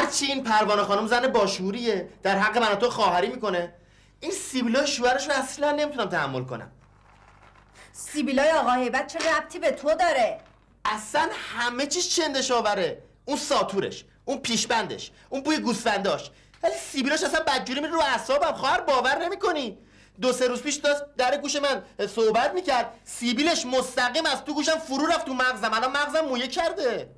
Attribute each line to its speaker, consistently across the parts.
Speaker 1: هرچی این پروانه خانم زن باشعوریه، در حق من و تو خواهری میکنه، این سیبیلای شوهرش رو اصلا نمیتونم تحمل کنم.
Speaker 2: سیبیلای آقا هیبت چه ربطی به تو داره؟
Speaker 1: اصلا همه چیز چندشاوره. اون ساتورش، اون پیشبندش، اون بوی گوسفنداش، ولی سیبیلاش اصلا بدجوری میره رو اعصابم. خواهر باور نمیکنی 2-3 روز پیش داشت در گوش من صحبت میکرد، سیبیلش مستقیم از تو گوشم فرو رفت تو مغزم. الان مغزم مویه کرده.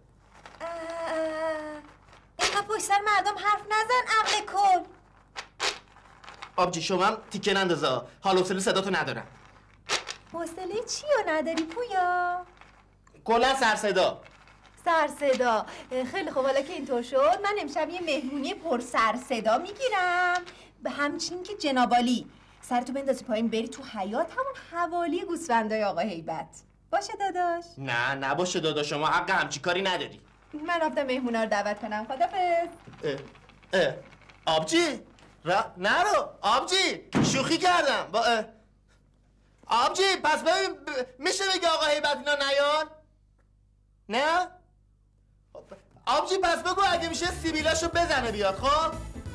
Speaker 2: اینقدر پشت سر مردم حرف نزن عقل کل.
Speaker 1: آبجی شما هم تیکه نندازا، حال و حوصله صداتو ندارم.
Speaker 2: حوصله چیو نداری پویا؟
Speaker 1: کلا سرصدا.
Speaker 2: سرصدا. خیلی خوب، حالا که اینطور شد من امشب یه مهمونی پر سرصدا میگیرم، به همچین که جنابالی سرتو بندازی پایین بری تو حیاط، همون حوالی گوسفندای آقا هیبت. باشه داداش؟
Speaker 1: نه نباشه داداش، شما حق همچی کاری نداری.
Speaker 2: من رفتم مهمونا رو دعوت کنم. خدافظ.
Speaker 1: آبجی نرو آبجی، شوخی کردم با آبجی. پس ببین میشه بگه آقا هیبت اینا نیان؟ نه؟ آبجی پس بگو اگه میشه سیبیلاشو بزنه بیاد. خب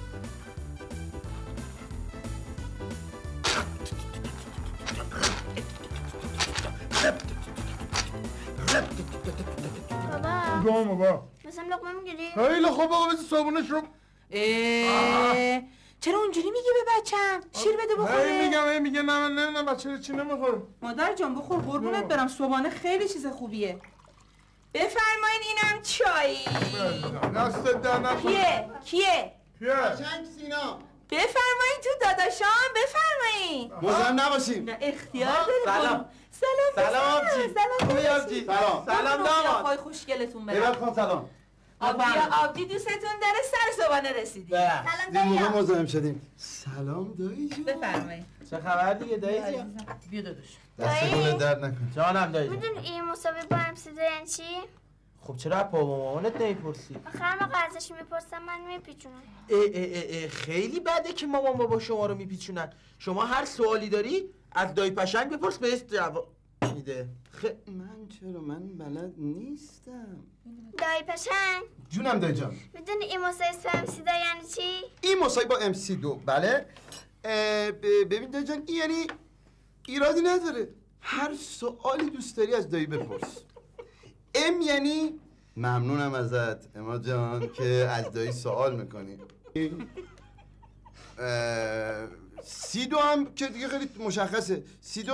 Speaker 3: بابا
Speaker 4: مثلا لقمه میگیری؟
Speaker 3: خیلی خوب آقا، مثل صابونش رو.
Speaker 5: چرا اونجوری میگی به بچم؟ شیر بده بخوره.
Speaker 3: میگه نه من نمیدونم بچه چی نمیخوره.
Speaker 5: مادر جان بخور قربونت برم، صبحانه خیلی چیز خوبیه. بفرمایین اینم چای.
Speaker 3: دست در نکنه.
Speaker 5: کیه؟
Speaker 1: قشنگ سینا.
Speaker 5: بفرمایین تو داداشان، بفرمایین.
Speaker 1: مزاحم نباشیم.
Speaker 5: نه اختیار داری.
Speaker 1: سلام.
Speaker 5: سلام
Speaker 1: آبجی.
Speaker 5: خوبی
Speaker 1: آبجی؟ سلام داماد.
Speaker 5: پای خوشگلتون برم.
Speaker 1: هیبت خان سلام.
Speaker 5: آبجی دوستتون داره، سر صبحانه رسیدی.
Speaker 1: سلام دایی.
Speaker 6: مزاحم شدیم. سلام دایی جون.
Speaker 5: بفرمایین.
Speaker 7: چه خبر دیگه دایی جون؟
Speaker 5: بیا داداش.
Speaker 6: دست گلت درد نکن.
Speaker 7: جانم دایی جون.
Speaker 4: میدونی این مسابقه با MC دارن چی؟
Speaker 7: خب چرا از بابا مامانت نمیپرسی؟
Speaker 4: آخه هر موقع ازش میپرسم من میپیچونم.
Speaker 7: خیلی بده که مامان بابا شما رو میپیچونن. شما هر سوالی داری از دایی پشنگ بپرس بهش جواب میده.
Speaker 6: من چرا؟ من بلد نیستم.
Speaker 4: دایی پشنگ
Speaker 6: جونم دایی جان.
Speaker 4: میدونی این مسابقه با MC دار یعنی چی؟
Speaker 6: این مسابقه با MC2 بله. ببین دایی جان، این یعنی ایرادی نداره، هر سوالی دوست داری از دایی بپرس. ام یعنی ممنونم ازت اما جان که از دایی سوال میکنی. C2 هم که دیگه خیلی مشخصه. C2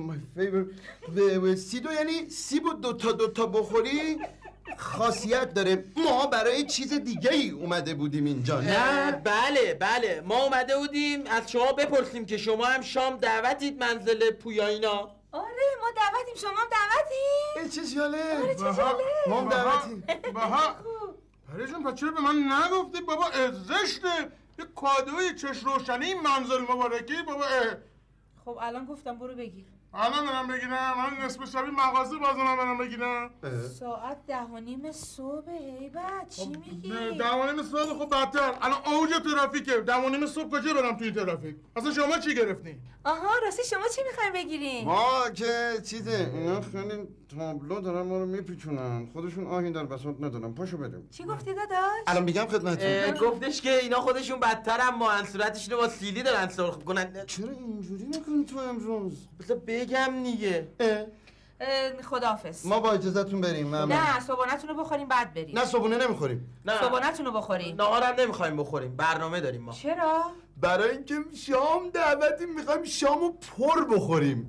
Speaker 6: یعنی سیب و دوتا بخوری خاصیت داره. ما برای چیز دیگه ای اومده بودیم اینجا.
Speaker 7: نه بله ما اومده بودیم از شما بپرسیم که شما هم شام دعوتید منزل پویایینا.
Speaker 5: آره ما دعوتیم، شما هم دعوتیم.
Speaker 6: چه جاله.
Speaker 5: آره چه جاله.
Speaker 6: ما هم دعوتیم.
Speaker 3: بها پری جون پس چرا به من نگفتی بابا؟ زشته یه کادوی چش روشنی منزل مبارکی بابا.
Speaker 5: خب الان گفتم برو بگیر.
Speaker 3: الان برم بگیرم؟ من نصف شبی مغازه بازم برم بگیرم.
Speaker 5: ساعت 10:30 صبح. هیبت چی میگی؟
Speaker 3: 10:30 صبح خب بدتر. الان اوج ترافیکه. 10:30 صبح کجا برم توی ترافیک؟ اصلا شما چی گرفتین؟
Speaker 5: آها راستی شما چی میخواین بگیرین؟
Speaker 6: ما که چیزه اینا خیلی تابلو دارن ما رو میپیچونن، خودشون آهی در بساط ندارن. پاشو بریم.
Speaker 5: چی گفتی داداش؟
Speaker 6: الان میگم خدمتتون.
Speaker 7: گفتش که اینا خودشون بدترن، ما صورتشون رو با سیلی دارن سرخ کنن.
Speaker 6: چرا اینجوری میکنی تو امروز؟
Speaker 7: بذار بگم دیگه.
Speaker 5: خداحافظ.
Speaker 6: ما با اجازهتون بریم. ممنون.
Speaker 5: نه صبحانه‌تون رو بخوریم بعد بریم.
Speaker 6: نه صبحونه نمیخوریم.
Speaker 7: نه
Speaker 5: صبحانه‌تون رو بخوریم.
Speaker 7: نهارم نمیخوایم بخوریم، برنامه داریم ما.
Speaker 5: چرا؟
Speaker 6: برای اینکه شام دعوتیم، میخوایم شامو پر بخوریم.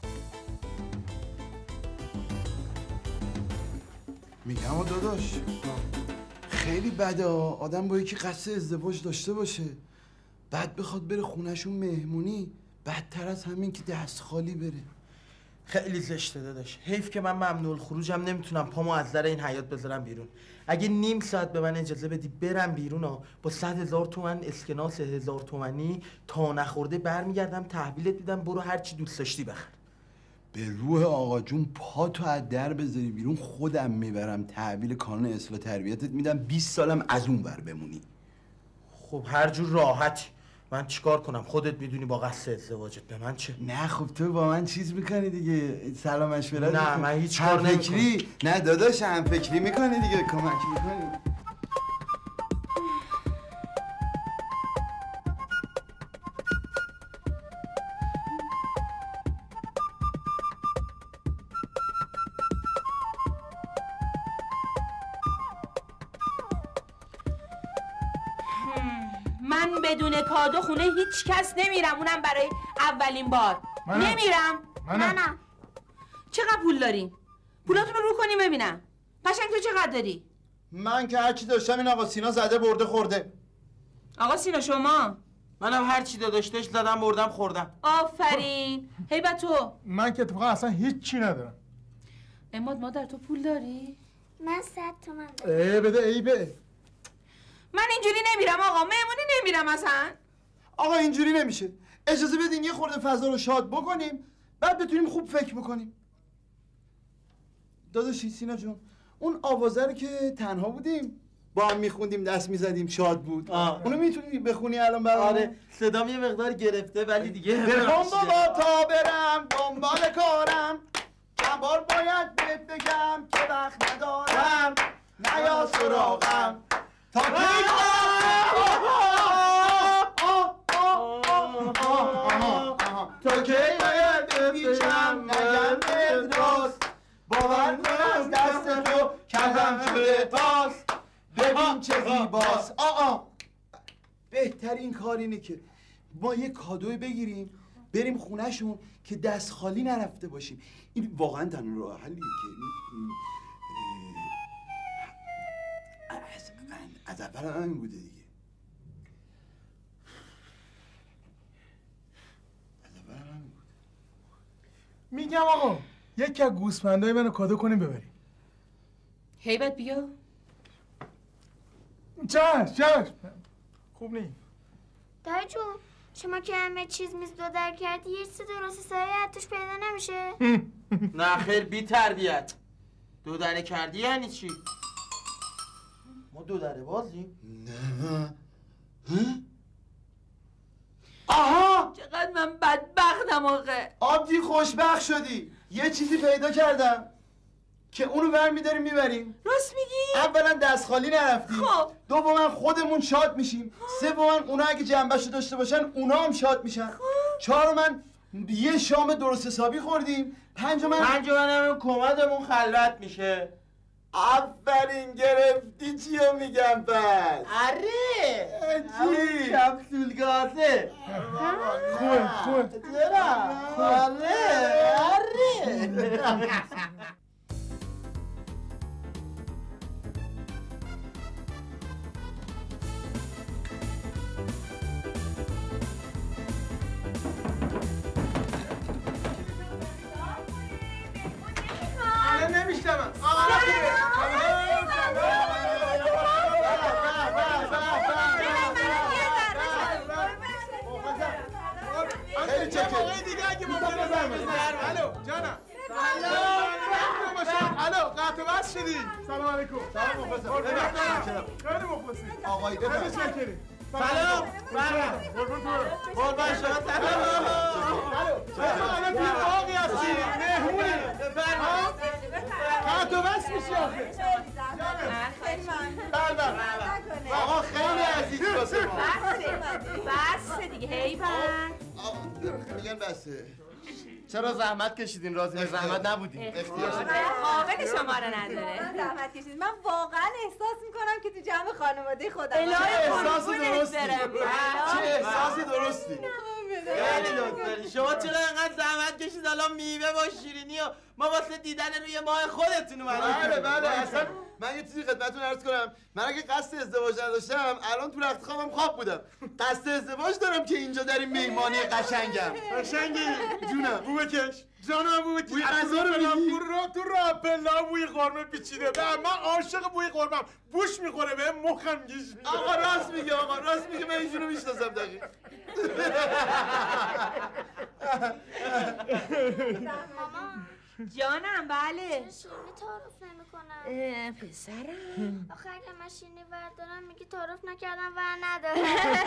Speaker 6: میگم داداش خیلی بده آدم با یکی قصد ازدواج داشته باشه بعد بخواد بره خونهشون مهمونی، بدتر از همین که دست خالی بره.
Speaker 7: خیلی زشته داداش. حیف که من ممنوع الخروجم، نمیتونم پامو از در این حیاط بذارم بیرون. اگه نیم ساعت به من اجازه بدی برم بیرون با 100,000 تومن اسکناس 1000 تومنی تا نخورده برمیگردم تحویلت میدم، برو هر چی دوست داشتی بخر.
Speaker 6: به روح آقا جون پا تو از در بذاری بیرون خودم میبرم تحویل کانون اصلاح تربیتت میدم، 20 سالم از اون ور بمونی.
Speaker 7: خب هر جور راحتی. من چیکار کنم؟ خودت میدونی با قصد ازدواجت به من چه؟
Speaker 6: نه خب تو با من چیز میکنی دیگه، سلام مشورت.
Speaker 7: نه من هیچ کار نمیکنم.
Speaker 6: نه داداش هم فکری میکنی دیگه، کمک میکنی.
Speaker 5: بدون کادو خونه هیچ کس نمیرم، اونم برای اولین بار. نمیرم.
Speaker 4: منم.
Speaker 5: چقدر پول دارین؟ پولاتون رو کنیم ببینم. قشنگ تو چقدر داری؟
Speaker 6: من که هرچی داشتم این آقا سینا زده برده خورده.
Speaker 5: آقا سینا شما؟
Speaker 7: منم هر چی داشتش زدم بردم خوردم.
Speaker 5: آفرین. هیبت تو؟
Speaker 3: من که اتفاقا اصلا هیچ چی ندارم.
Speaker 5: اماد مادر تو پول داری؟
Speaker 4: من 100 تومن دارم.
Speaker 3: بده ایبه.
Speaker 5: من اینجوری نمیرم آقا، مهمونی نمیرم اصلا.
Speaker 6: آقا اینجوری نمیشه. اجازه بدین یه خورده فضا رو شاد بکنیم بعد بتونیم خوب فکر بکنیم. داداشی سینا جون، اون آوازه رو که تنها بودیم با هم میخوندیم دست میزدیم شاد بود، اونو میتونی بخونی الان برام؟
Speaker 7: آره صدام یه مقدار گرفته ولی دیگه
Speaker 6: برم بابا تا برم دنبال کارم، چند بار باید بهت بگم که وقت ندارم، نیا سراغم تا کی تا کی باید بپیچم نگم ادراست، باور کن از دست تو کردم شده تاس، ببین چه زیباست. بهترین کار اینه که ما یه کادوی بگیریم بریم خونهشون که دست خالی نرفته باشیم. این واقعا تنها راه حلیه که از اول همین بوده دیگه.
Speaker 3: میگم آقا یکی از گوسفندای منو کادو کنیم ببریم.
Speaker 5: هیبت بیا.
Speaker 3: چشم خوب نیم.
Speaker 4: دایی جون شما که همه چیز میز دو در کردی یه چیز درست حسابی توش پیدا نمیشه؟
Speaker 7: نه خیر بی تربیت. دو دره کردی یعنی چی؟ ما دو دره بازیم؟
Speaker 6: نه. آها
Speaker 5: چقدر من بدبختم آخه.
Speaker 6: آبدی خوشبخت شدی. یه چیزی پیدا کردم که اونو برمیداریم میبریم.
Speaker 5: راست میگی؟
Speaker 6: اولا دست خالی نرفتیم،
Speaker 5: خب
Speaker 6: دوما خودمون شاد میشیم، سوما اونا اگه جنبشو داشته باشن اونا هم شاد میشن، چهارما یه شام درست حسابی خوردیم، پنجما
Speaker 7: هم کمدمون خلوت میشه.
Speaker 6: آفرین گرفتی چیو میگم پس؟
Speaker 7: اره
Speaker 6: چی؟
Speaker 7: کپسول گازه.
Speaker 3: خوبه
Speaker 7: چرا؟ اره
Speaker 3: نمیشتم.
Speaker 6: خیلی چکه
Speaker 3: دیگه اگه ممکنه الو جانم. الو قطع بس شدی. سلام علیکم.
Speaker 6: سلام مخلصم.
Speaker 3: خیلی مخلصی.
Speaker 6: آقای
Speaker 3: خیلی
Speaker 6: بفرمایید.
Speaker 3: شکری.
Speaker 7: سلام. قربان شما سلام.
Speaker 3: الان توی باقی هستی مهمونی. قطع بس میشی آخه.
Speaker 6: آقا خیلی عزیزی واسه ما.
Speaker 5: بس دیگه هیبت.
Speaker 6: میگن بسه.
Speaker 1: چرا زحمت کشیدین؟ راضی به زحمت نبودین.
Speaker 5: قابل شما رو نداره.
Speaker 2: زحمت کشید. من واقعا احساس میکنم که تو جمع خانواده خودم
Speaker 6: احساس درستی. چه احساس درستی.
Speaker 7: خیلی لطف داری. شما چرا اینقدر زحمت کشید الان میوه با شیرینی و ما واسه دیدن روی ماه خودتون اومدیم.
Speaker 6: بله اصلا من یه چیزی خدمتتون عرض کنم. من اگه قصد ازدواج نداشتم الان تو رخت خوابم خواب بودم. قصد ازدواج دارم که اینجا در این مهمانی قشنگم.
Speaker 3: قشنگی
Speaker 6: جونم
Speaker 3: بو بکش. جانم بو بکش.
Speaker 6: بوی غذا رو میگی؟
Speaker 3: تو را پلا بوی قرمه پیچیده. من عاشق بوی قرمم. بوش میخوره به مخم گیج میده.
Speaker 6: آقا راست میگه من ایشونو میشناسم دقیق.
Speaker 4: مامان
Speaker 5: جانم بله.
Speaker 4: شیرینی تعارف نمیکنم.
Speaker 5: پسرم
Speaker 4: آخه اگه من شیرینی بردارم میگی تعارف نکردم و ندارم.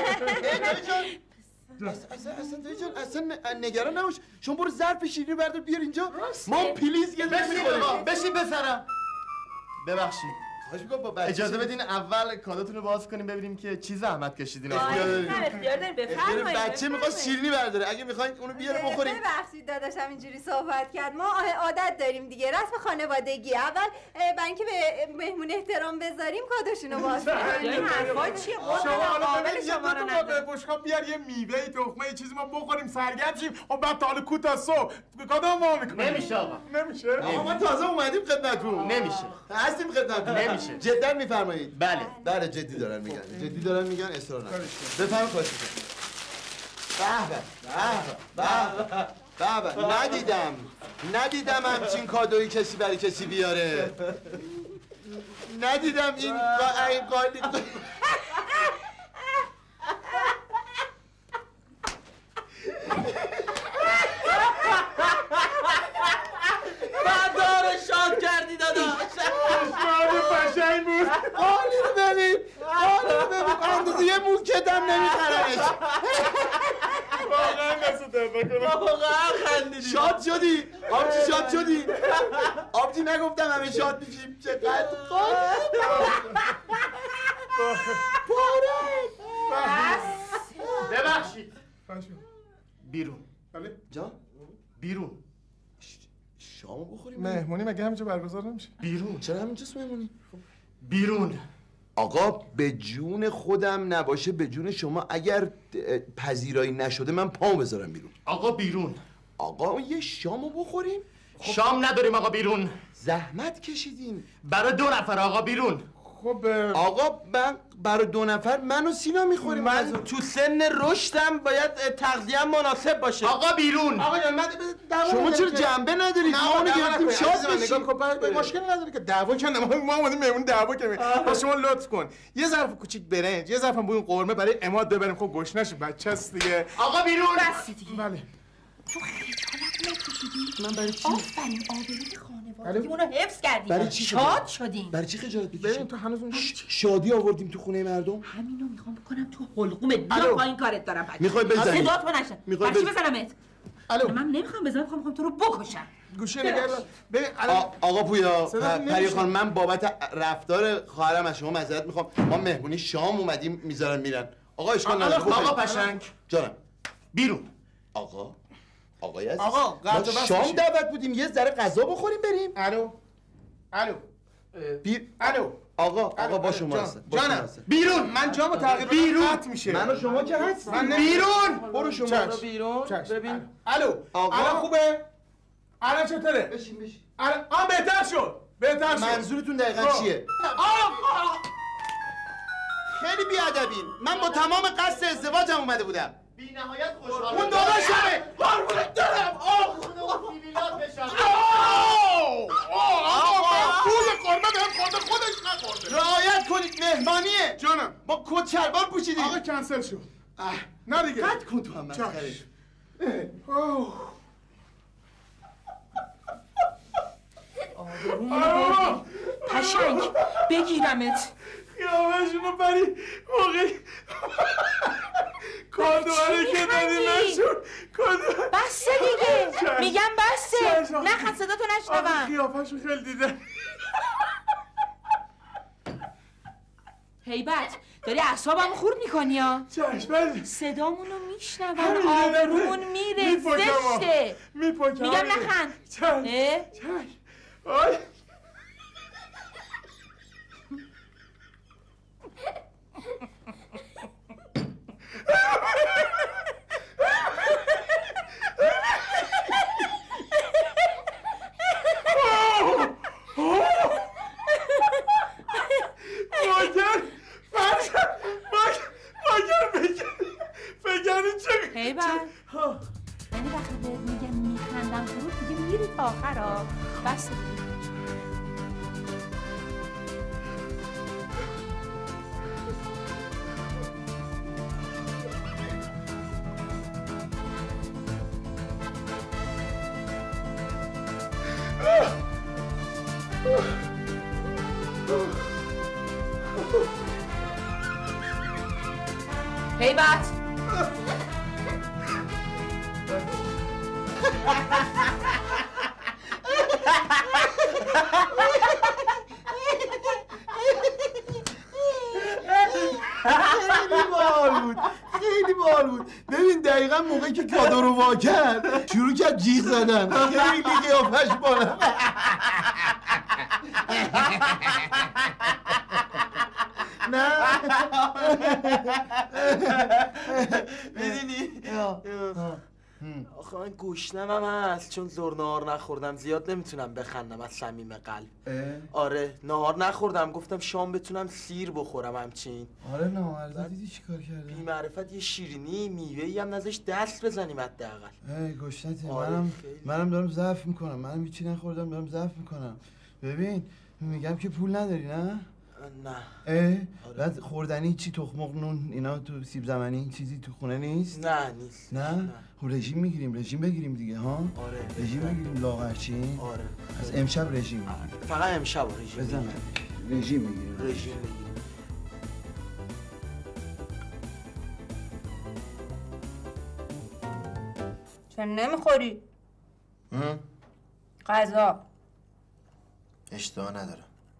Speaker 6: اصلا دایی جان اصلا نگران نباش. شما برو ظرف شیرینی بردار بیار اینجا. ما پلیز یه دونه میخوریم.
Speaker 1: بشین پسرم. ببخشید
Speaker 6: خواهش می‌کنم با بچه
Speaker 1: اجازه بدین اول کادوتون رو باز کنیم ببینیم که چی زحمت کشیدین.
Speaker 5: اختیار دارین بفرمایید.
Speaker 6: بچه می‌خواد شیرینی برداره، اگه می‌خواید اونو بیاره بخوریم.
Speaker 2: ببخشید داداشم اینجوری صحبت کرد، ما عادت داریم دیگه، رسم خانوادگی. اول برای اینکه به مهمون احترام بذاریم کادوشونو باز کنیم.
Speaker 5: این حرفا چیه؟
Speaker 3: شما حالا
Speaker 5: قابل
Speaker 3: ببین
Speaker 5: شما رو
Speaker 3: یه
Speaker 5: نداره.
Speaker 3: دو بشقاب بیار یه میوه تخمه چیزی ما بخوریم سرگرم شیم و بعد تا حالا کو تا صبح کدام ما میکنیم؟
Speaker 1: نمیشه آقا.
Speaker 3: نمیشه؟
Speaker 6: آقا ما تازه اومدیم خدمتتون.
Speaker 1: نمیشه.
Speaker 6: هستیم خدمتتون.
Speaker 1: نمیشه.
Speaker 6: جدا میفرمایید.
Speaker 1: بله.
Speaker 6: بله جدی دارن میگن. جدی دارن میگن اصرار نکنید. بفرمایید خواهش می‌کنم. به ندیدم همچین کادویی کسی برای کسی بیاره. ندیدم این قالی
Speaker 7: بردار شاد کردی داداش.
Speaker 3: شادی قشنگ بود.
Speaker 6: قالی رو ببین اندازه یه موکدم نمیخرنش.
Speaker 3: واقعا دست درد نکنه.
Speaker 7: واقعا خندیدی.
Speaker 6: شاد شدی آبجی، شاد شدی آبجی. نگفتم همه شاد میشیم. چقدر قالی
Speaker 1: ببخشید. بیرون.
Speaker 3: بله؟
Speaker 6: جان
Speaker 1: بیرون.
Speaker 6: شامو بخوریم.
Speaker 3: مهمونی مگه همینجا برگزار نمیشه؟
Speaker 1: بیرون.
Speaker 6: چرا همینجاست مهمونی؟
Speaker 1: بیرون.
Speaker 6: آقا به جون خودم نباشه به جون شما، اگر پذیرایی نشده من پامو بذارم بیرون.
Speaker 1: آقا بیرون.
Speaker 6: آقا یه شامو بخوریم.
Speaker 1: شام نداریم آقا بیرون.
Speaker 6: زحمت کشیدین
Speaker 1: برای 2 نفر آقا بیرون.
Speaker 3: خب
Speaker 6: آقا من برای 2 نفر من و سینا میخوریم.
Speaker 7: من تو سن رشدم باید تغذیه مناسب باشه.
Speaker 1: آقا بیرون.
Speaker 3: آقا جان من
Speaker 6: شما چرا جنبه ندارید؟ ما اونو گرفتیم شاد بشیم.
Speaker 3: مشکلی نداره که دعوا کنه. ما اومدیم مهمون دعوا کنیم. پس شما لطف کن یه ظرف کوچیک برنج، یه ظرف بوین قرمه برای عماد ببریم. خب گوش نشه بچه‌ست دیگه.
Speaker 1: آقا بیرون.
Speaker 3: بله.
Speaker 5: تو خیلی نکشیدی؟
Speaker 6: من برای چی؟
Speaker 5: آفرین آبروی خانوادگیمون رو حفظ کردیم.
Speaker 6: برای چی
Speaker 5: شاد شدیم.
Speaker 6: برای چی خجالت
Speaker 3: ببین
Speaker 6: بکشیم؟
Speaker 3: تو هنوز اونجا
Speaker 6: شادی آوردیم تو خونه مردم.
Speaker 5: همینو میخوام بکنم تو حلقومت. بیا پایین کارت دارم بچه.
Speaker 6: میخوای بزنی؟
Speaker 5: صدا تو نشه.
Speaker 6: میخوای
Speaker 5: برای چی
Speaker 6: بزنی؟
Speaker 5: بزنمت؟
Speaker 3: الو
Speaker 5: من نمیخوام بزنم، میخوام تو رو بکشم.
Speaker 3: گوشه نگرد. ببین الان
Speaker 6: آقا پویا،
Speaker 3: صدا
Speaker 6: پری
Speaker 3: نمیشه.
Speaker 6: خان، من بابت رفتار خواهرم از شما معذرت میخوام. ما مهمونی شام اومدیم میذارن میرن. آقا اشکال نداره.
Speaker 1: آقا پشنگ
Speaker 6: جانم.
Speaker 1: بیرون.
Speaker 6: آقای عزیز،
Speaker 3: آقا،
Speaker 6: ما
Speaker 3: قطع و بس
Speaker 6: شام
Speaker 3: میشه.
Speaker 6: دعوت بودیم یه ذره غذا بخوریم بریم.
Speaker 3: الو الو
Speaker 6: آقا با شما هستم.
Speaker 3: جانم
Speaker 1: بیرون.
Speaker 3: من جامو تقریبا قطع میشه.
Speaker 6: من و شما که هست.
Speaker 3: من
Speaker 1: بیرون.
Speaker 6: برو شما.
Speaker 3: چشم.
Speaker 7: بیرون.
Speaker 3: چشم.
Speaker 7: ببین.
Speaker 3: الو
Speaker 6: آقا.
Speaker 3: الان خوبه؟ الان چطوره؟
Speaker 6: بشین.
Speaker 3: الان بهتر شد.
Speaker 6: منظورتون دقیقا
Speaker 3: خب.
Speaker 6: چیه؟ خیلی بیادبین. من با تمام قصد ازدواجم اومده بودم.
Speaker 1: بی نهایت خوشحال.
Speaker 6: اون داداشمه.
Speaker 1: قربونت دارم. سیبیلات بشم.
Speaker 3: آقا پول قرمه بهم خورده خودش نخورده.
Speaker 6: رعایت کنید، مهمانیه.
Speaker 3: جانم
Speaker 6: با کت شلوار پوشیدیم.
Speaker 3: آقا کنسل شد. نه دیگه.
Speaker 6: قطع کن تو هم مسخره.
Speaker 5: پشنگ بگیرمت.
Speaker 3: خیابشونو بری موقعی کادواره که دادی نشون کادواره.
Speaker 5: بسته دیگه.
Speaker 3: چشم.
Speaker 5: میگم بسته.
Speaker 3: چشم.
Speaker 5: نه صدا تو نشنوم.
Speaker 3: خیابشون خیلی دیدن.
Speaker 5: هیبت داری اعصابم خورد میکنی ها.
Speaker 3: چشم.
Speaker 5: صدامونو میشنون، آبرومون میره، زشته.
Speaker 3: میپکم.
Speaker 5: میگم نخند.
Speaker 3: چشم. چشم. آی.
Speaker 5: هیبت یعنی وقتی بهت میگم میخندم فرود دیگه میری تا آخر ها. بس هیبت
Speaker 6: که کادو رو وا کرد شروع کرد جیغ زدن. خیلی قیافش بالا. نه
Speaker 7: میدونی آخه من گوشنم هم هست چون زور نهار نخوردم زیاد نمیتونم بخندم از صمیم قلب. آره نهار نخوردم گفتم شام بتونم سیر بخورم همچین.
Speaker 6: آره نامرد دیدی چی کار کرده؟
Speaker 7: بی معرفت یه شیرینی میوه‌ای هم نذاش دست بزنیم حداقل.
Speaker 6: گشنته.
Speaker 7: آره
Speaker 6: منم دارم ضعف میکنم. منم هیچی نخوردم دارم ضعف میکنم. ببین میگم که پول نداری نه؟
Speaker 7: نه.
Speaker 6: بعد خوردنی چی تخم مرغ نون اینا تو سیب زمینی چیزی تو خونه نیست؟
Speaker 7: نه نیست.
Speaker 6: نه؟ خب رژیم میگیریم رژیم بگیریم دیگه ها؟
Speaker 7: آره
Speaker 6: رژیم بگیریم لاغرچین؟
Speaker 7: آره
Speaker 6: از امشب رژیم میگیریم.
Speaker 7: فقط امشب رژیم
Speaker 6: بزن رژیم میگیریم.
Speaker 7: رژیم میگیریم.
Speaker 2: چرا نمیخوری؟ غذا
Speaker 1: اشتها ندارم.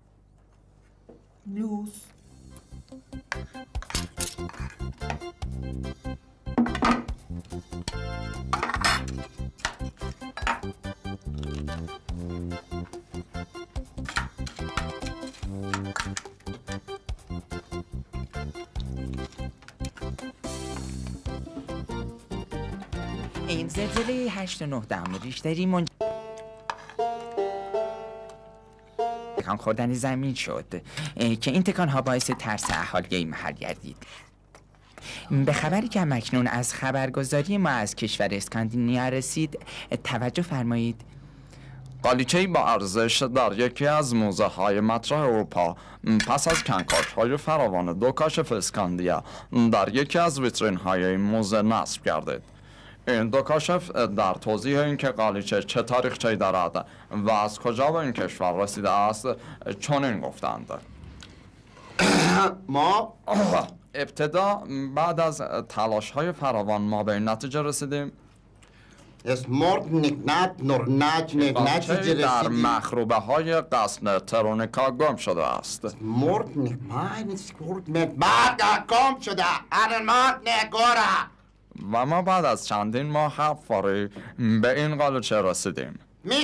Speaker 2: بلوز
Speaker 8: این زلزله 8.9 ریشتری تکان خوردن زمین شد که این تکان ها باعث ترس اهالی محل گردید. به خبری که اکنون از خبرگزاری ما از کشور اسکاندیناویا رسید توجه فرمایید.
Speaker 9: قالیچه‌ای با ارزش در یکی از موزه های مطرح اروپا پس از کنکاژهای فراوان 2 کاشف اسکاندیا در یکی از ویترین های این موزه نصب گردید. این 2 کاشف در توضیح اینکه قالیچه چه تاریخچه‌ای دارد و از کجا به این کشور رسیده است چنین گفتند.
Speaker 6: ما
Speaker 9: ابتدا بعد از تلاش‌های فراوان ما به این نتیجه رسیدیم قالیچه‌ای در مخروبه های قصر ترونیکا گم شده است. و ما بعد از چندین ماه حفاری به این قالیچه رسیدیم.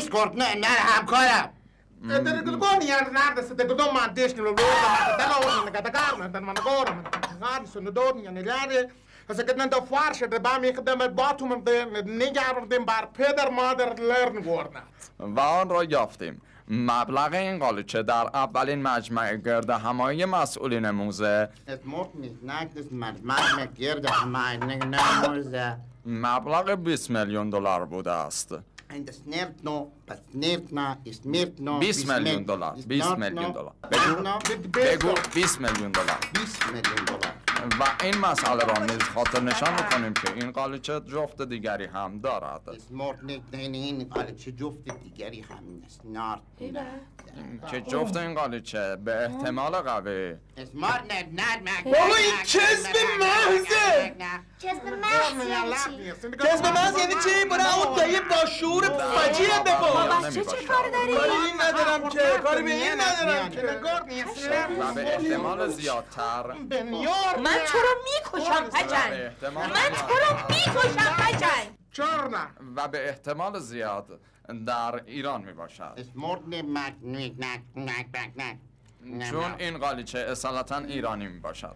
Speaker 9: و آن را یافتیم. مبلغ این قالیچه در اولین مجمع گرد همایی مسئولین موزه مبلغ 20 میلیون دلار بوده است. 20 میلیون دلار. 20 میلیون دلار. بگو 20 میلیون دلار. و این مسئله را نیز خاطر نشان میکنیم که این قالیچه جفت دیگری هم دارد. که جفت این قالیچه به احتمال قوی
Speaker 7: بابا این کذب محضه.
Speaker 4: کذب محض یعنی چی؟
Speaker 7: کذب محض یعنی چی؟ برای اون دایی با شعور فجیه بگو.
Speaker 2: بابا چه کار داری؟
Speaker 7: کاری این ندارم که کاری به این ندارم که
Speaker 9: و به احتمال زیادتر
Speaker 2: من تو رو میکشم پچن. من تو رو میکشم پچن.
Speaker 9: و به احتمال زیاد در ایران می باشد. چون این قالیچه اصالتا ایرانی می باشد.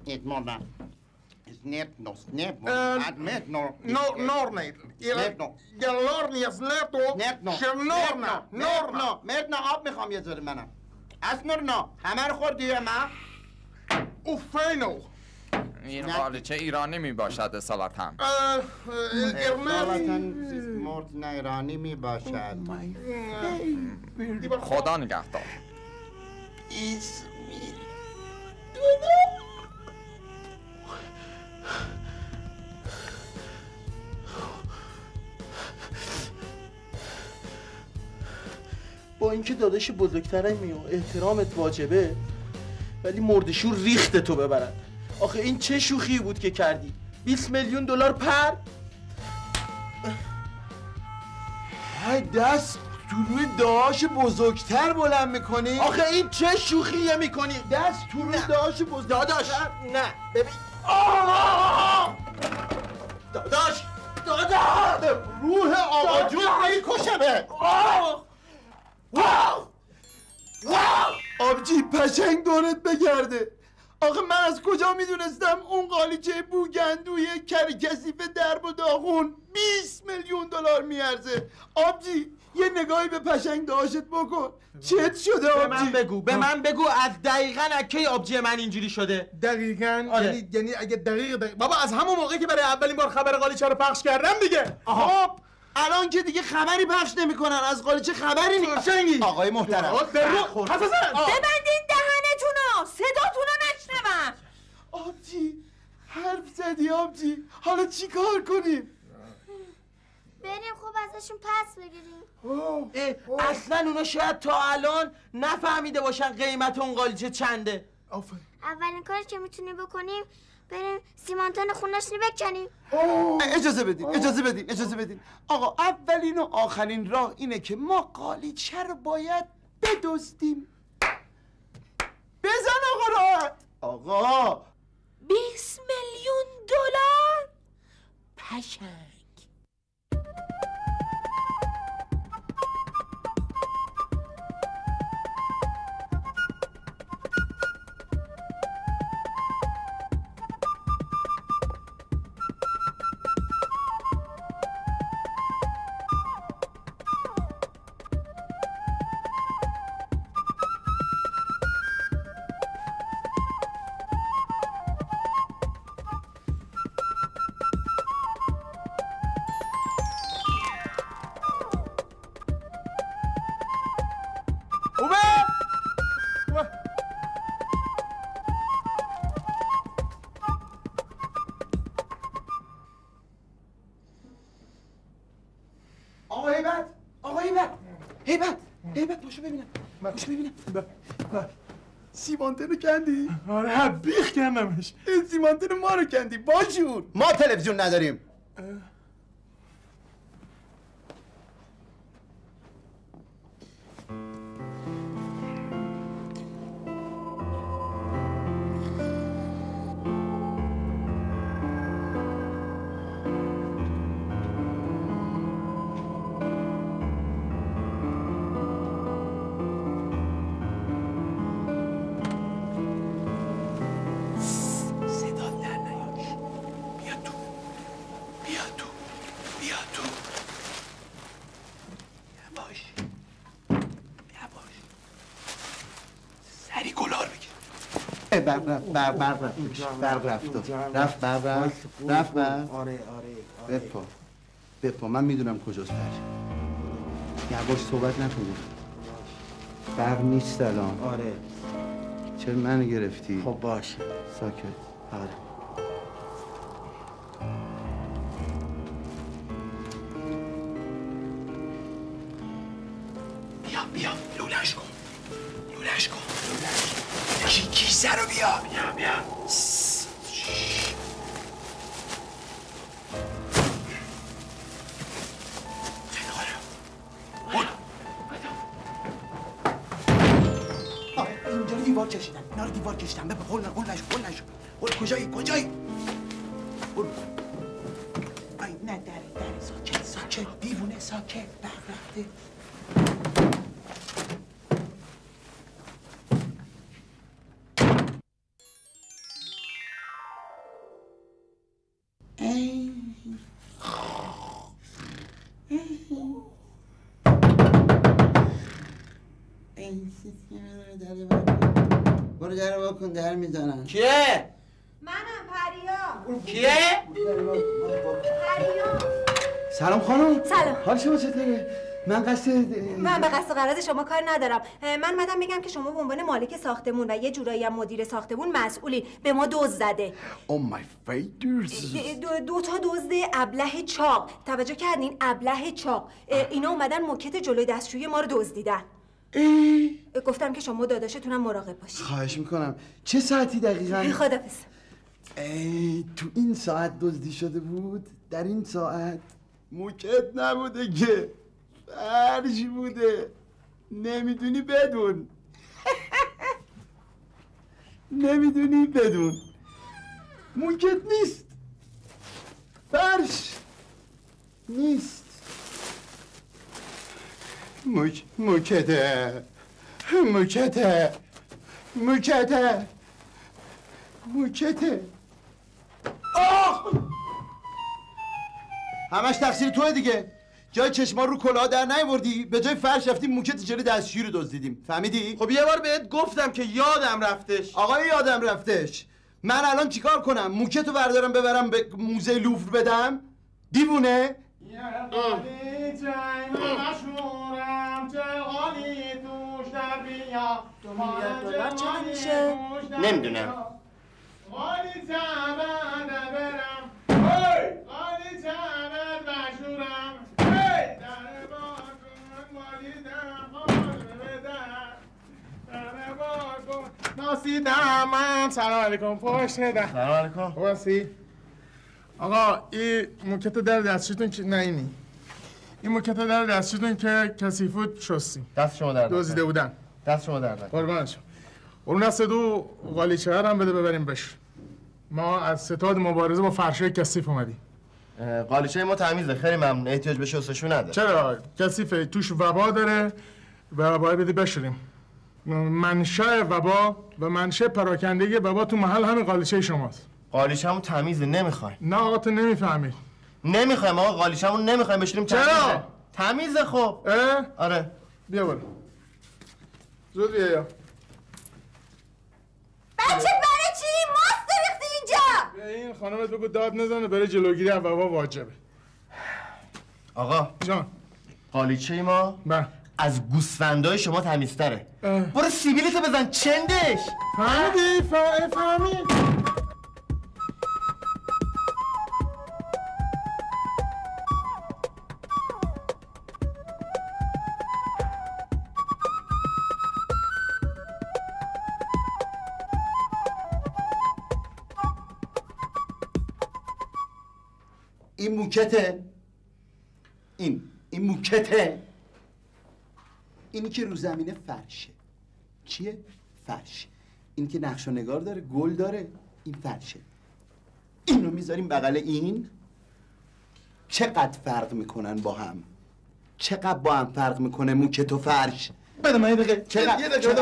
Speaker 6: آب میخوام یه ذره منم. از نورنا همه رو خوردی من؟
Speaker 3: اوفینو
Speaker 9: این قالیچه ایرانی می باشد اصالتا.
Speaker 6: نه ایرانی می باشد.
Speaker 9: خدا نگهدار.
Speaker 7: با اینکه داداش بزرگترمی و احترامت واجبه ولی مردشور ریخت تو ببرد. آخه این چه شوخی بود که کردی؟ 20 میلیون دلار پر؟
Speaker 6: های دست تو روی داش بزرگتر بلند میکنی؟
Speaker 7: آخه این چه شوخیه میکنی؟
Speaker 6: دست تو روی داش بزرگتر؟
Speaker 7: داداش نه ببین داداش
Speaker 1: روح آقا جون میکشمه.
Speaker 6: آبجی پشنگ دورت بگرده. آخه من از کجا میدونستم اون قالیچه بوگندوی کریکسیف درب و داغون 20 میلیون دلار میارزه. آبجی یه نگاهی به پشنگ داشت بکن. چت شده آبجی؟
Speaker 7: به من بگو از دقیقاً کی آبجی من اینجوری شده؟
Speaker 3: دقیقاً
Speaker 7: آره.
Speaker 3: یعنی اگه دقیق بابا از همون موقعی که برای اولین بار خبر قالیچه رو پخش کردم دیگه.
Speaker 6: خب الان که دیگه خبری پخش نمیکنن از قالیچه خبری نیست. آقای محترم
Speaker 5: ببندین دهنتونو، صداتونو نشنوم.
Speaker 6: آبجی حرف زدی آبجی، حالا چی کار کنیم؟
Speaker 4: بریم خوب ازشون پس بگیریم.
Speaker 7: اصلا اونا شاید تا الان نفهمیده باشن قیمت اون قالیچه چنده.
Speaker 4: اولین کاری که میتونیم بکنیم بریم سیمانتن خونه‌شون بکنیم.
Speaker 6: اجازه بدین آقا، اولین و آخرین راه اینه که ما قالیچه رو باید بدزدیم. بزن آقا راحت. آقا
Speaker 5: 20 میلیون دلار؟ پشنگ.
Speaker 6: هیبت پاشو ببینم. سیمانتن رو کندی؟
Speaker 3: آره بیخ کندمش.
Speaker 6: سیمانتن ما رو کندی باشور. ما تلویزیون نداریم. برق رفت.
Speaker 7: آره
Speaker 6: بپا من میدونم کجاست یواش صحبت نکنیم. برق نیست الان.
Speaker 7: آره
Speaker 6: چرا منو گرفتی؟
Speaker 7: خب باشه
Speaker 6: ساکت.
Speaker 7: آره
Speaker 6: بیا لولش کن. کیسه رو بیا.
Speaker 7: اینجا دیوار کشیدن. اینا رو دیوار کشیدن. ببین قول نشو. کجایی؟ ای نه دری ساکت دیوونه ساکت. رفته.
Speaker 6: برو در واکن. در میزنن.
Speaker 7: کیه؟
Speaker 2: منم پریا.
Speaker 7: کیه؟
Speaker 2: پریا.
Speaker 6: سلام خانم.
Speaker 2: سلام.
Speaker 6: حال شما چطوره؟ من
Speaker 2: به قصد قرض شما کار ندارم. من اومدم بگم که شما به عنوان مالک ساختمون و یه جورایی هم مدیر ساختمون مسئولین. به ما دزد زده.
Speaker 6: Oh my fingers.
Speaker 2: دو تا دزد ابله چاق. توجه کردین؟ ابله چاق. اینا اومدن موکت جلوی دستشویی ما رو دزدیدن. گفتم که شما داداشتونم مراقب باشید.
Speaker 6: خواهش میکنم. چه ساعتی دقیقاً؟
Speaker 2: خدافظ.
Speaker 6: تو این ساعت دزدی شده بود؟ در این ساعت موکت نبوده که فرش بوده. نمیدونی بدون. موکت نیست، فرش. نیست. موکته همش تقصیر توه دیگه. جای چشما رو کلاه در نیاوردی، به جای فرش رفتیم موکت جلوی دستشویی رو دزدیدیم. فهمیدی؟
Speaker 7: خب یه بار بهت گفتم که یادم رفتش.
Speaker 6: آقای یادم رفتش. من الان چیکار کنم؟ موکتو بردارم ببرم به موزه لوور بدم؟ دیوونه؟
Speaker 2: $2 چقدر میشه؟
Speaker 1: نمیدونم.
Speaker 3: ناسیدم. سلام علیکم. پشت ده.
Speaker 1: سلام علیکم.
Speaker 3: خوبی؟ آقا این موکت در دستشویتون که نه اینی. این موکت در دستشویتون که کثیفوت شستیم.
Speaker 1: دست شما درد نکنه.
Speaker 3: دزدیده بودن.
Speaker 1: دست شما درد نکنه.
Speaker 3: قربانشم. اون دست دو قالیچه هم بده ببریم بش. ما از ستاد مبارزه با فرشای کثیف اومدیم.
Speaker 1: قالیچه ما تمیزه، خیلی ممنون. احتیاج به شستشو نداره.
Speaker 3: چرا؟ کثیفه، توش وبا داره و باید بدی بشوریم. منشأ وبا و منشأ پراکندگی وبا تو محل همین قالیچه شماست.
Speaker 1: قالیچه‌مون تمیزه، نمیخوایم.
Speaker 3: نه آقا تو نمیفهمی.
Speaker 1: نمیخوایم آقا، قالیچه‌مون نمیخوایم بشوریم.
Speaker 3: چرا؟
Speaker 1: تمیزه خب. آره.
Speaker 3: بیا برو. زود بیا یا.
Speaker 2: بچه برای چی؟ ماست ریختی اینجا.
Speaker 3: بیا این خانمت بگو داد نزنه، برای جلوگیری از وبا واجبه.
Speaker 1: آقا
Speaker 3: جان.
Speaker 1: قالیچه ما از گوسفندای شما تمیزتره. برو سیبیلتو بزن چندش.
Speaker 3: فهمیدی؟
Speaker 6: این موکته. این موکته. اینی که رو زمینه فرشه. چیه؟ فرش. این که نقش و نگار داره، گل داره، این فرشه. این رو میذاریم بغل این. چقدر فرق میکنن با هم؟ چقدر با هم فرق میکنه موکت و فرش؟
Speaker 3: بده من یه دقیقه.
Speaker 6: چقدر؟
Speaker 3: یه دقیقه.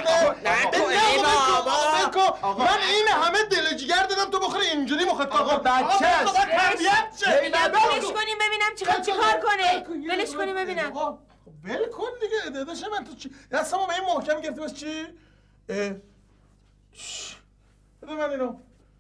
Speaker 3: من این همه دل جگر دادم تو بخوره اینجوری مخت.
Speaker 1: آقا بچه است.
Speaker 5: ولش کنیم ببینم چیکار کنه. ولش کنیم ببینم.
Speaker 3: ول کن دیگه. داداش من تو چی؟ دستمو به این محکم گرفتی بس چی؟ بده من اینو.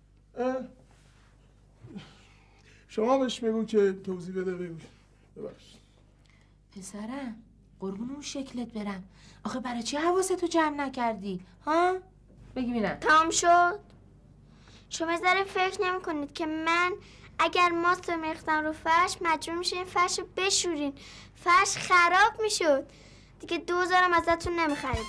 Speaker 3: شما بهش بگو که توضیح بده. بگو. ببخشید.
Speaker 5: پسرم قربون اون شکلت برم. آخه برای چی حواستو جمع نکردی؟ ها؟ بگی ببینم.
Speaker 4: تمام شد. شما ذره فکر نمی کنید که من اگر ماست رو میریختم رو فرش مجبور میشه این فرش رو بشورین. فرش خراب میشد. دیگه 2000 هم ازتون نمیخریدم.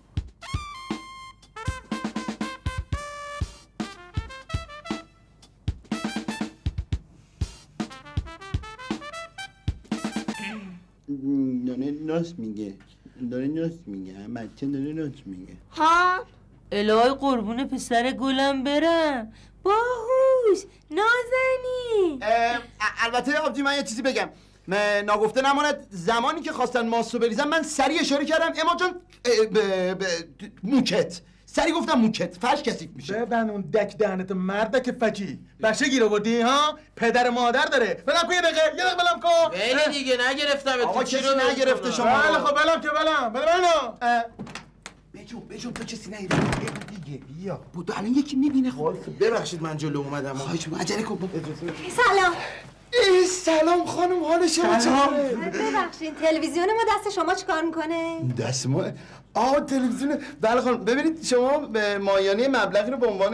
Speaker 6: داره ناس میگه. بچه داره ناس میگه.
Speaker 4: ها؟
Speaker 5: الهی قربون پسر گلم برم. باهوش نازنی.
Speaker 6: البته آبجی من یه چیزی بگم. ناگفته نماند زمانی که خواستن ماستو بریزن من سریع اشاره کردم اما جان موکت. سریع گفتم موکت. فرش کثیف میشه.
Speaker 3: ببن اون دک دهنت مردک فکی. بچه گیر آوردی ها؟ پدر مادر داره. بلم کن یه دقیقه بلم کن.
Speaker 7: خیلی دیگه نگرفتم.
Speaker 6: آقا کسی نگرفته شما.
Speaker 3: بله خب بلم که بلم. بده منو.
Speaker 6: بجون تو کسی نگیره. دیگه بیا. بودو الان یکی میبینه. خب
Speaker 7: ببخشید من جلو اومدم.
Speaker 6: خواهش می‌کنم عجله کن.
Speaker 2: سلام.
Speaker 6: سلام خانم، حال شما چطوره؟
Speaker 2: ببخشید تلویزیون ما دست شما چیکار میکنه؟
Speaker 6: دست ما؟ تلویزیون. بله خانم ببینید شما به مایانی مبلغی رو به عنوان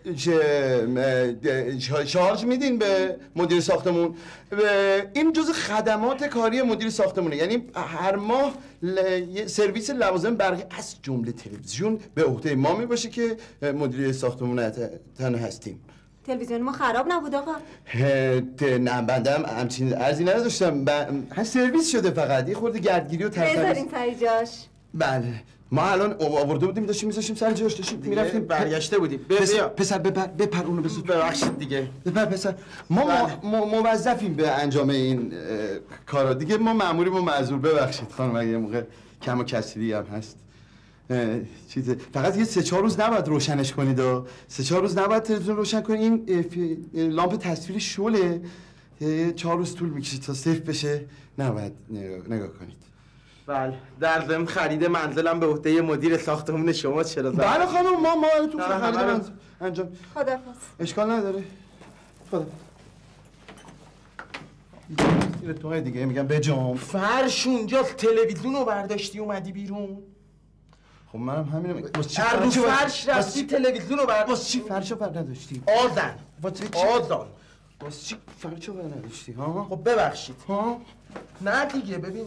Speaker 6: شارژ میدین به مدیر ساختمون. این جزء خدمات کاری مدیر ساختمونه، یعنی هر ماه سرویس لوازم برقی از جمله تلویزیون به عهده ما میباشه که مدیر ساختمون تنها هستیم.
Speaker 2: تلویزیون ما خراب نبود آقا.
Speaker 6: نه بنده هم همچین عرضی نداشتم. سرویس شده فقط یه خورده گردگیری و
Speaker 2: بذارین سری جاش.
Speaker 6: بله ما الان آورده بودیم داشتیم میذاشیم سر جاش داشتیم میرفتیم
Speaker 7: برگشته بودیم.
Speaker 6: پسر بپر اونو بزن.
Speaker 7: ببخشید دیگه.
Speaker 6: بپر پسر ما موظفیم به انجام این کارا دیگه. ما مأموریم و معذور. ببخشید خانم اگه موقع کم و کسری هم هست. چیزه فقط یه 3-4 روز نباید روشنش کنید و 3-4 روز نباید تلویزیون روشن کنید. این لامپ تصویر شله 4 روز طول میکشه تا سیف بشه. نباید نگاه کنید.
Speaker 7: بله در ضمن خرید منزلم به عهده مدیر ساختمون شما چرا زد؟
Speaker 6: بله خانم ما تو خرید منزل انجام.
Speaker 2: خداحافظ.
Speaker 6: اشکال نداره. خدا این تو دیگه میگم بجام.
Speaker 7: فرش اونجاست، تلویزیون رو برداشتی اومدی بیرون.
Speaker 6: خب منم همینو میگم.
Speaker 7: هر روز فرش رفتی تلویزیون رو
Speaker 6: واسه چی فرشو بر نداشتی؟
Speaker 7: آزن.
Speaker 6: واسه چی؟
Speaker 7: آزان.
Speaker 6: واسه چی فرشو بر نداشتی ها؟
Speaker 7: خب ببخشید.
Speaker 6: ها؟
Speaker 7: نه دیگه ببین.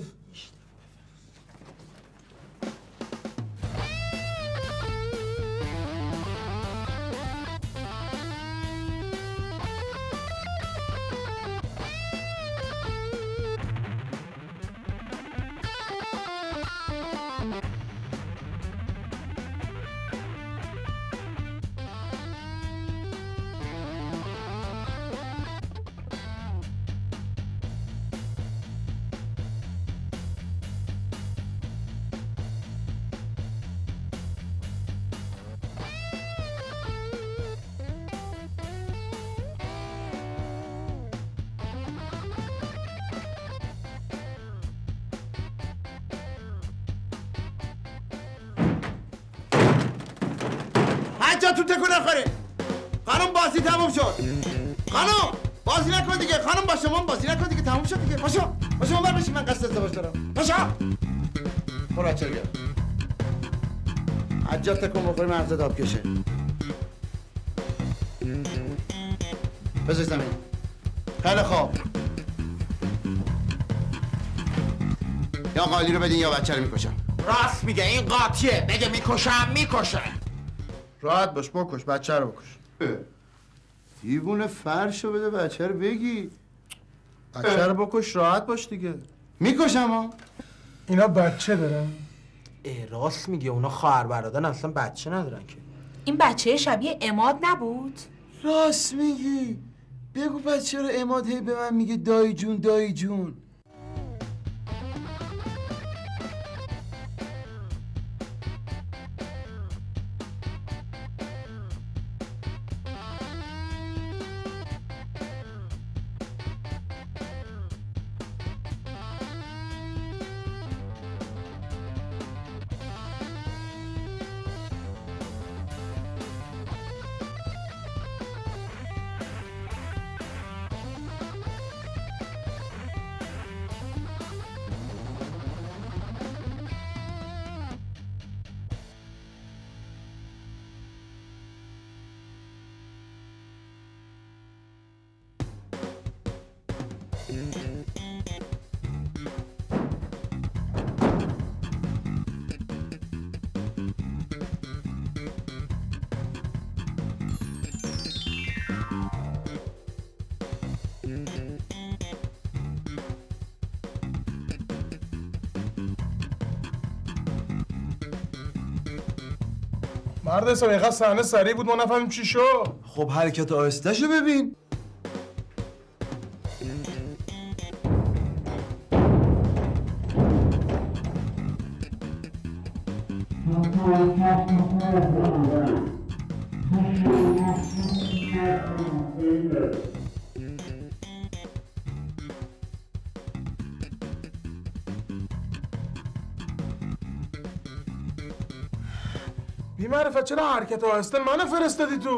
Speaker 6: تو تکون نخوره. خانم بازی تموم شد. خانم بازی نکن دیگه. خانم با شما بازی نکن دیگه. تموم شد دیگه. پاشو بر بشین. من قصد ازدواج دارم. پاشو برو بچه بیار. عجب تکون بخوری مغزت آب کشه. بذار زمین. خیلی خوب. یا قالی رو بدین یا بچه رو میکشم.
Speaker 1: راست میگه این قاطیه. بگه میکشم.
Speaker 6: راحت باش بکش. بچه رو بکش. دیوونه فرشو بده بچه رو بگی. بچه رو بکش راحت باش دیگه. میکشم ها.
Speaker 3: اینا بچه دارن؟
Speaker 7: راست میگه اونا خواهر برادرن اصلا بچه ندارن که.
Speaker 5: این بچه شبیه عماد نبود؟
Speaker 6: راست میگی. بگو بچه رو عماد هی به من میگه دایی جون.
Speaker 3: مرد حساب اینقدر صحنه سریع بود ما نفهمیم چی شد.
Speaker 6: خب حرکت آهسته‌شو ببین.
Speaker 3: بی معرفت چرا حرکت آهسته منو فرستادی تو؟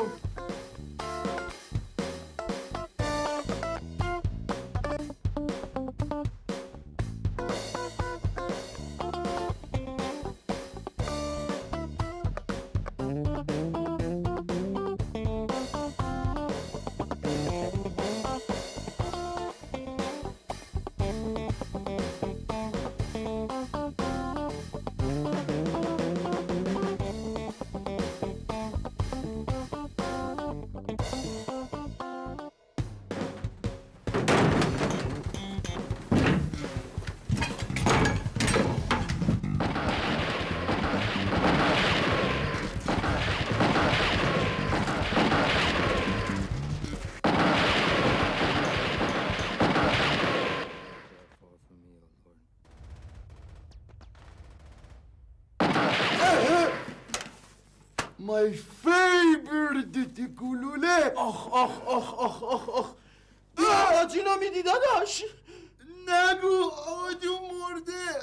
Speaker 6: My favorite گلوله.
Speaker 7: آخ آخ آخ آخ آخ آخ آجینا میدی داداش؟
Speaker 6: نگو آقا جون مرده.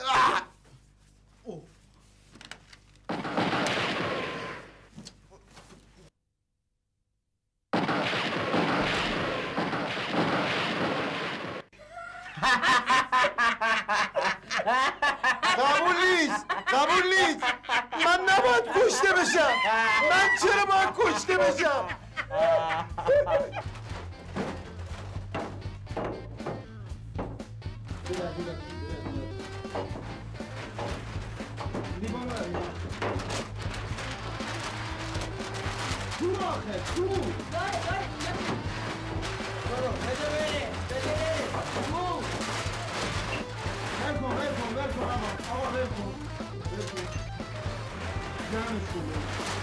Speaker 6: قبول نیست. من نباید کشته بشم. من چرا باید کشته بشم؟ تو آخه تو برو بده بره تو ول کن آقا ول کن جمعش کن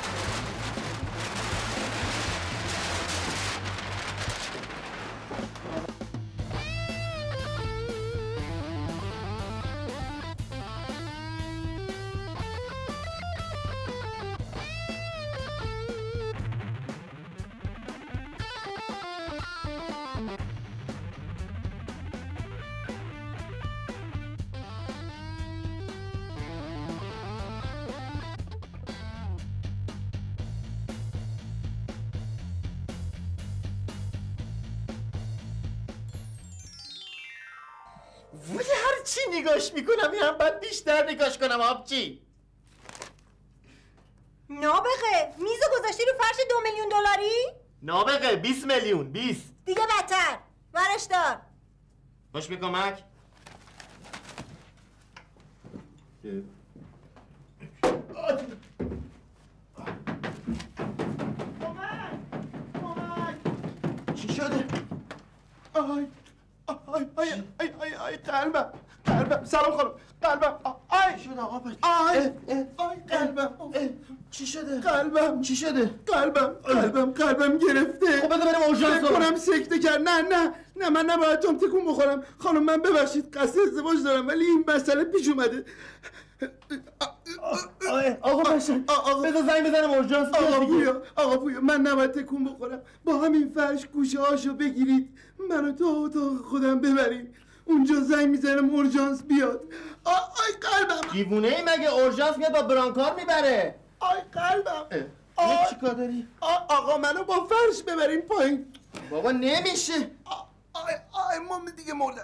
Speaker 1: ولی هر چی نگاش میکنم هم باید بیشتر نگاش کنم آبجی.
Speaker 2: نابغه میز گذاشتی رو فرش 2 میلیون دلاری؟
Speaker 1: نابغه 20 میلیون 20
Speaker 2: دیگه بدتر ورش دار.
Speaker 1: باش به کمک.
Speaker 6: چی شده؟ آی قلبم سلام خانم قلبم
Speaker 1: چی شده آقا بچه؟
Speaker 6: قلبم
Speaker 1: چی شده؟
Speaker 6: قلبم
Speaker 1: چی شده؟
Speaker 6: قلبم گرفته.
Speaker 1: خب بده بریم اورژانس.
Speaker 6: فکر کنم سکته کرد. نه من نباید جام تکون بخورم. خانم من ببخشید قصد ازدواج دارم ولی این مسئله پیش اومده.
Speaker 1: آقا باشن بذار زنگ بزنم اورژانس.
Speaker 6: آقا پویا من نباید تکون بخورم. با همین فرش گوشه هاشو بگیرید منو تا اتاق خودم ببرید. اونجا زنگ میزنم اورژانس بیاد. آی قلبم
Speaker 1: دیوونه ای مگه اورژانس میاد با برانکار میبره.
Speaker 6: آی قلبم
Speaker 1: چی کار داری؟
Speaker 6: آقا منو با فرش ببرین پایین.
Speaker 1: بابا نمیشه.
Speaker 6: آی مام دیگه مردم.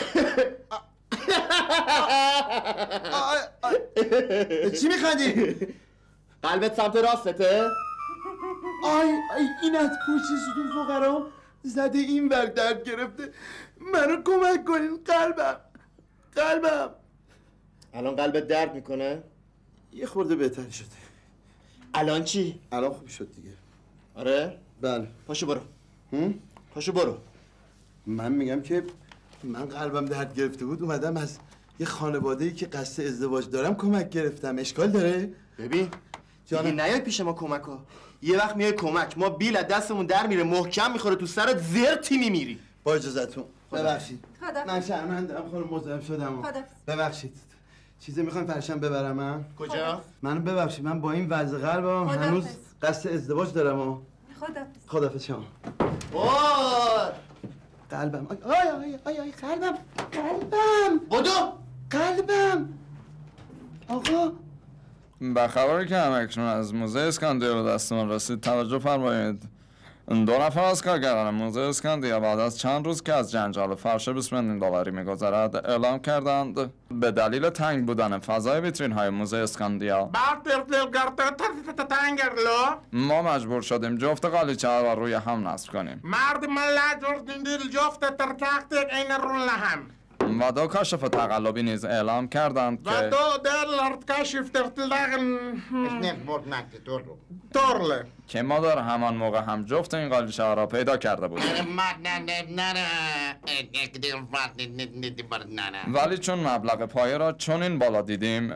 Speaker 6: چی میخندی؟
Speaker 1: قلبت سمت راستته؟
Speaker 6: آی این از پوچی ستون فقرا زده این ور درد گرفته. منو کمک کنین قلبم.
Speaker 1: الان قلبت درد میکنه؟
Speaker 6: یه خورده بهتر شده.
Speaker 1: الان چی؟
Speaker 6: الان خوب شد دیگه.
Speaker 1: آره؟
Speaker 6: بله.
Speaker 1: پاشو برو.
Speaker 6: من میگم که من قلبم درد گرفته بود اومدم از یه خانواده‌ای که قصد ازدواج دارم کمک گرفتم. اشکال داره؟
Speaker 1: ببین دیگه نیای پیش ما کمک ها. یه وقت میای کمک ما بیل از دستمون در میره محکم میخوره تو سرت زرتی میمیری.
Speaker 6: با اجازتون ببخشید.
Speaker 2: خدا.
Speaker 6: من شرمندم خانم مزاحم شدم.
Speaker 2: خدا.
Speaker 6: ببخشید. چیزی میخواین فرشم ببرم من؟
Speaker 1: کجا؟
Speaker 6: منو ببخشید من با این وضع قلبم هنوز قصد ازدواج دارم. خدافظ شما. قلبم آی قلبم
Speaker 1: بدو
Speaker 6: قلبم. آقا
Speaker 9: به خبری که همکنون از موزه اسکاندیا به دست من رسید توجه فرمایید. 2 نفر از کارگران موزه اسکاندیا بعد از چند روز که از جنجال فرش 20 میلیون دلاری میگذرد اعلام کردند به دلیل تنگ بودن فضای ویترین های موزه اسکاندیا ما مجبور شدیم جفت قالیچه ها را روی هم نصب کنیم. و 2 کاشف تقلبی نیز اعلام کردند که که ما در همان موقع هم جفت این قالیچه ها را پیدا کرده بودیم. ولی چون مبلغ پایه را چنین بالا دیدیم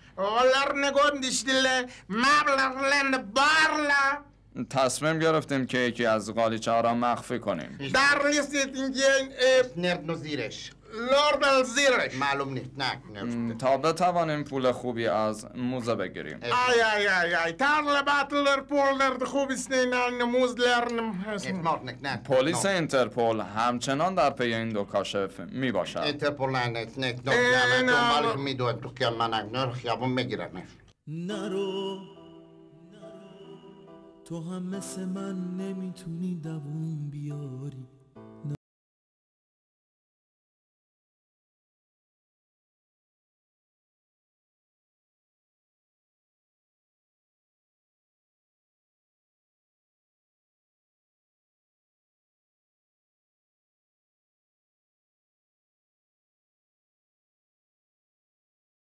Speaker 9: تصمیم گرفتیم که یکی از قالیچه ها را مخفی کنیم.
Speaker 3: لورد زیرش
Speaker 6: معلوم نیست. نه
Speaker 9: تا بتوانیم پول خوبی از موزه بگیریم.
Speaker 3: ای ترل بطلر پولر خوبی سنینان موز لرن.
Speaker 9: پلیس اینترپول همچنان در پی این دو کاشف می باشد.
Speaker 6: اینترپول نه دنبالش میدوید تو که من خیابون میگیرنش.
Speaker 10: نرو تو هم مثل من نمیتونی دووم بیاری.